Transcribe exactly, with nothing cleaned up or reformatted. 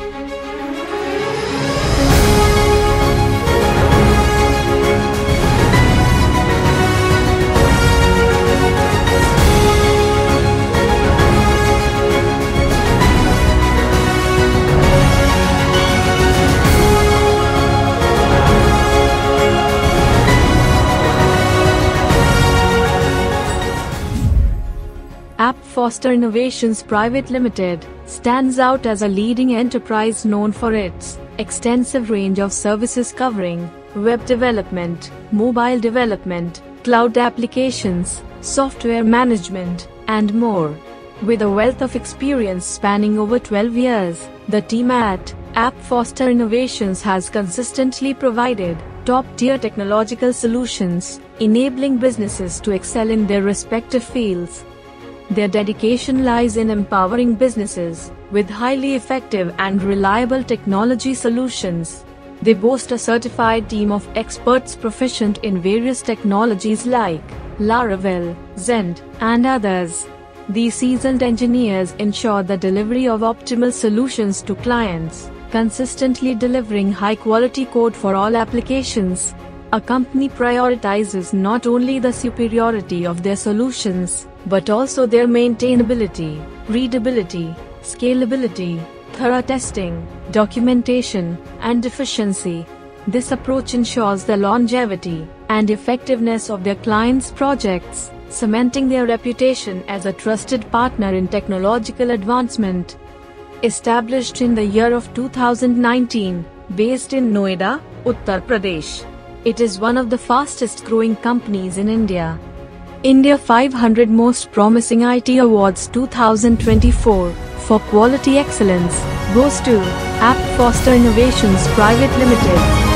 AppFoster Innovations Private Limited stands out as a leading enterprise known for its extensive range of services covering web development, mobile development, cloud applications, software management, and more. With a wealth of experience spanning over twelve years, the team at AppFoster Innovations has consistently provided top-tier technological solutions, enabling businesses to excel in their respective fields. Their dedication lies in empowering businesses with highly effective and reliable technology solutions. They boast a certified team of experts proficient in various technologies like Laravel, Zend, and others. These seasoned engineers ensure the delivery of optimal solutions to clients, consistently delivering high-quality code for all applications. A company prioritizes not only the superiority of their solutions, but also their maintainability, readability, scalability, thorough testing, documentation, and efficiency. This approach ensures the longevity and effectiveness of their clients' projects, cementing their reputation as a trusted partner in technological advancement. Established in the year of two thousand nineteen, based in Noida, Uttar Pradesh, it is one of the fastest growing companies in India. India five hundred Most Promising I T Awards two thousand twenty-four for quality excellence goes to AppFoster Innovations Private Limited.